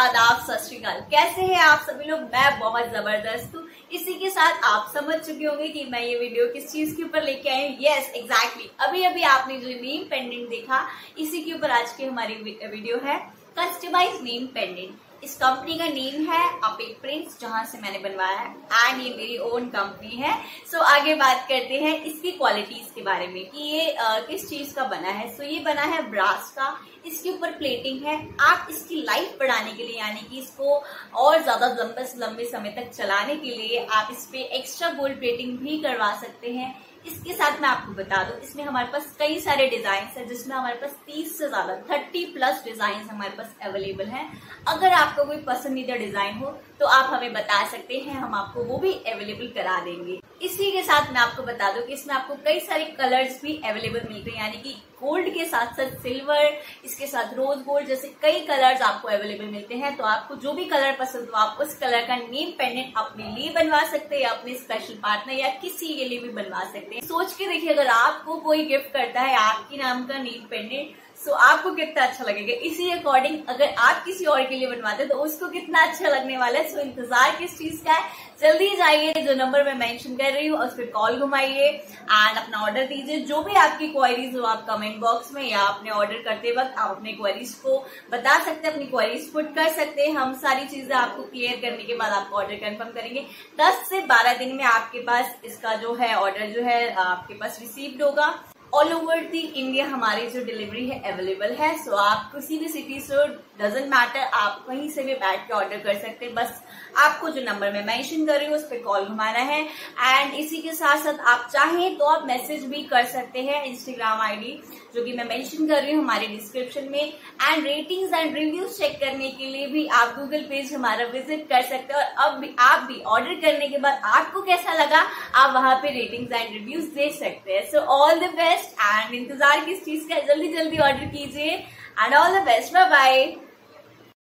आदाब, सत श्री अकाल। कैसे हैं आप सभी लोग? मैं बहुत जबरदस्त हूँ। इसी के साथ आप समझ चुके होंगे कि मैं ये वीडियो किस चीज के ऊपर लेके आई हूँ। यस एग्जैक्टली, अभी अभी आपने जो नेम पेंडेंट देखा, इसी के ऊपर आज की हमारी वीडियो है। कस्टमाइज नेम पेंडेंट, इस कंपनी का नेम है अपिक प्रिंट्स, जहां से मैंने बनवाया है एंड ये मेरी ओन कंपनी है। सो आगे बात करते हैं इसकी क्वालिटीज के बारे में कि ये किस चीज का बना है। सो ये बना है ब्रास का, इसके ऊपर प्लेटिंग है। आप इसकी लाइफ बढ़ाने के लिए, यानी कि इसको और ज्यादा लंबे समय तक चलाने के लिए आप इस पे एक्स्ट्रा गोल्ड प्लेटिंग भी करवा सकते हैं। इसके साथ मैं आपको बता दूं, इसमें हमारे पास कई सारे डिजाइन है, जिसमें हमारे पास 30 से ज्यादा 30+ डिजाइन हमारे पास अवेलेबल हैं। अगर आपको कोई पसंदीदा डिजाइन हो तो आप हमें बता सकते हैं, हम आपको वो भी अवेलेबल करा देंगे। इसी के साथ मैं आपको बता दूं कि इसमें आपको कई सारे कलर्स भी अवेलेबल मिलते हैं, यानी कि गोल्ड के साथ साथ सिल्वर, इसके साथ रोज गोल्ड जैसे कई कलर्स आपको अवेलेबल मिलते हैं। तो आपको जो भी कलर पसंद हो, आप उस कलर का नेम पेंडेंट अपने लिए बनवा सकते हैं, या अपने स्पेशल पार्टनर या किसी के लिए भी बनवा सकते हैं। सोच के देखिए, अगर आपको कोई गिफ्ट करता है आपके नाम का नेम पेंडेंट, सो आपको कितना अच्छा लगेगा। इसी अकॉर्डिंग अगर आप किसी और के लिए बनवाते हैं तो उसको कितना अच्छा लगने वाला है। सो इंतजार किस चीज का है, जल्दी जाइए, जो नंबर मैं मेंशन कर रही हूँ उस पर कॉल घुमाइए एंड अपना ऑर्डर दीजिए। जो भी आपकी क्वेरीज हो, आप कमेंट बॉक्स में या अपने ऑर्डर करते वक्त आप अपने क्वेरीज को बता सकते हैं, अपनी क्वेरीज पुट कर सकते हैं। हम सारी चीजें आपको क्लियर करने के बाद आपको ऑर्डर कंफर्म करेंगे। 10 से 12 दिन में आपके पास इसका जो है ऑर्डर जो है आपके पास रिसीव्ड होगा। ऑल ओवर दी इंडिया हमारी जो डिलीवरी है अवेलेबल है। सो आप किसी भी सिटी से, डजेंट मैटर, आप कहीं से भी बैठ के ऑर्डर कर सकते हैं। बस आपको जो नंबर मैं मेंशन कर रही हूँ उस पर कॉल घुमाना है। एंड इसी के साथ साथ आप चाहें तो आप मैसेज भी कर सकते हैं, इंस्टाग्राम आईडी जो कि मैं मेंशन कर रही हूँ हमारे डिस्क्रिप्शन में। And ratings and reviews check करने के लिए भी आप गूगल पेज हमारा विजिट कर सकते हैं। और अब भी आप भी ऑर्डर करने के बाद आपको कैसा लगा, आप वहां पे रेटिंग्स एंड रिव्यूज दे सकते हैं। So all the best and इंतजार किस चीज का, जल्दी जल्दी ऑर्डर कीजिए and all the best. Bye bye.